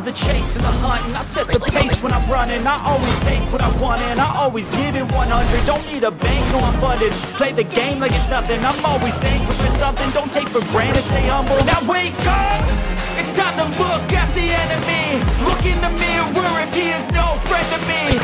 love the chase and the hunt, and I set the pace when I'm running. I always take what I want and I always give it 100. Don't need a bank, no I'm funded. Play the game like it's nothing. I'm always thankful for something. Don't take for granted, stay humble. Now wake up! It's time to look at the enemy. Look in the mirror if he is no friend to me.